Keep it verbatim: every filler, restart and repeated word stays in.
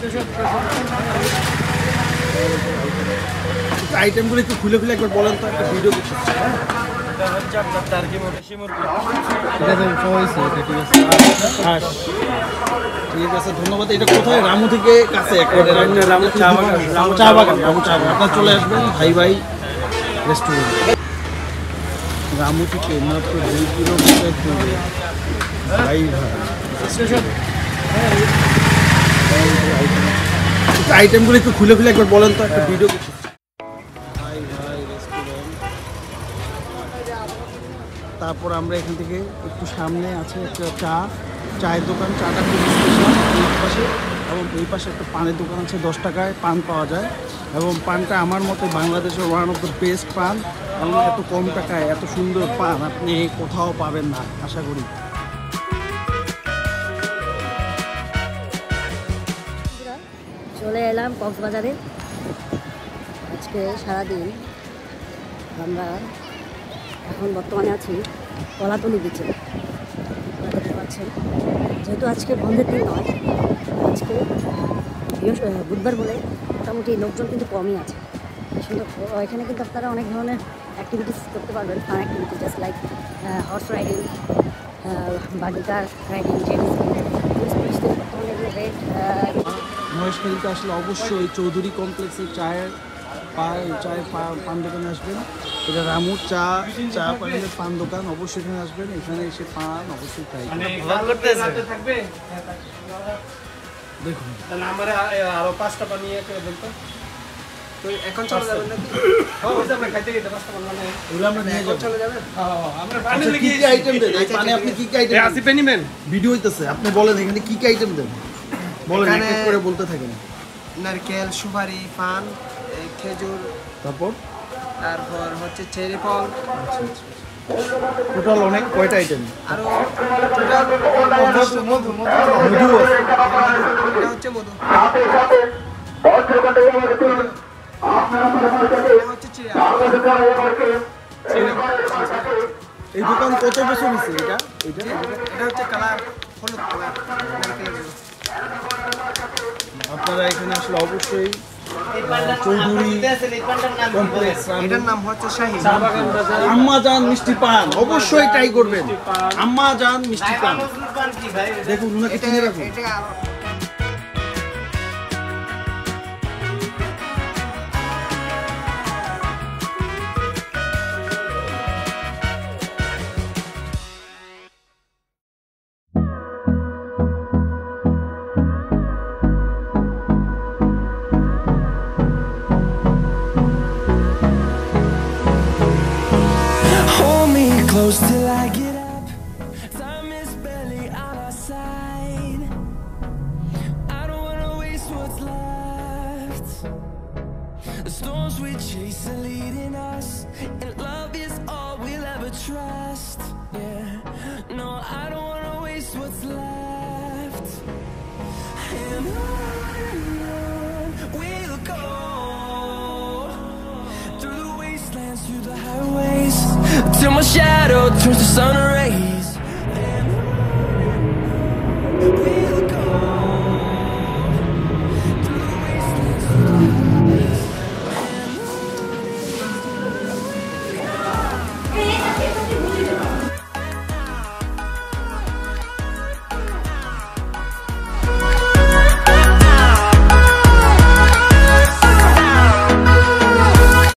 আইটেমগুলো একটু খুলে খুলে একবার বলেন তো, একটা ভিডিও করতে। ঠিক আছে, ধন্যবাদ। এটা কোথায়? রামু থেকে কাছে রামু চা বাগান। রামু চা বাগান, রামু চা বাগান। আপনারা চলে আসবেন ভাই ভাই রেস্টুরেন্ট। রামু থেকে মাত্র দুই কিলোমিটার দূরে ভাই ভাই আইটেমগুলো একটু খুলে খুলে একবার বলেন তো, একটা ভিডিও করতে। ভাই ভাই রেস্টুরেন্ট। তারপর আমরা এখান থেকে একটু সামনে আছে একটা চা চায়ের দোকান। চাটা খুব স্পেশাল এই পাশে, এবং এই পাশে একটা পানের দোকান আছে, দশ টাকায় পান পাওয়া যায়। এবং পানটা আমার মতে বাংলাদেশের ওয়ান অফ দ্য বেস্ট পান, এবং এত কম টাকায় এত সুন্দর পান আপনি কোথাও পাবেন না আশা করি। চলে এলাম কক্সবাজারে। আজকে সারাদিন আমরা এখন বর্তমানে আছি কলাতলি বিচে। দেখতে পাচ্ছেন, যেহেতু আজকে বন্ধের দিন নয়, আজকে বৃহস্পতি বুধবার বলে মোটামুটি লোকজন কিন্তু কমই আছে। সুন্দর এখানে কিন্তু আপনারা অনেক ধরনের অ্যাক্টিভিটিস করতে পারবেন, fun activity, just like horse riding, buggy car riding, jetty বর্তমানে এগুলো রেট। মহেশখালীতে আসলে অবশ্যই চৌধুরী কমপ্লেক্সের চায়ের পা চায়ের পান দোকানে আসবেন। এটা রামু চা চা পানের পান দোকান, অবশ্যই এখানে আসবেন। এখানে এসে পান অবশ্যই খাই। দেখুন আরো পাঁচটা বানিয়ে বলতো তো এখন চলে যাবেন নাকি? আমরা খাইতে গেতে পাঁচটা বানানো এগুলো আমরা নিয়ে যাব, চলে যাবেন। হ্যাঁ আমরা পানি লাগি কি আইটেম দেন? এই পানে আপনি কি কি আইটেম দেন? আসি পানি মেন ভিডিও হইতেছে, আপনি বলেন এখানে কি কি আইটেম দেন, বলেন এক এক করে বলতে থাকেন। নারকেল, সুপারি, পান, খেজুর, তারপর তারপর হচ্ছে চেরি ফল। টোটাল অনেক কয়টা আইটেম? আর টোটাল মধু মধু মধু আছে, এটা হচ্ছে মধু, এটা হচ্ছে চিরা। এই দোকান কত বছর হয়েছে? এটা এটা এটা হচ্ছে কালার, হলুদ কালার নারকেলের। আপনারা এখানে আসলে অবশ্যই চৌধুরী কমপ্লেক্স, এটার নাম হচ্ছে শাহী আম্মা জান মিষ্টি পান অবশ্যই ট্রাই করবেন। আম্মা জান মিষ্টি পান দেখুন, ওনাকে চিনে রাখুন। Close till I get up, time is barely on our side. I don't wanna waste what's left. The storms we chase are leading us, and love is all we'll ever trust. Yeah, no, I don't wanna waste what's left. And on we'll go, through the wastelands, through the highways, till my shadow turns to sun rays.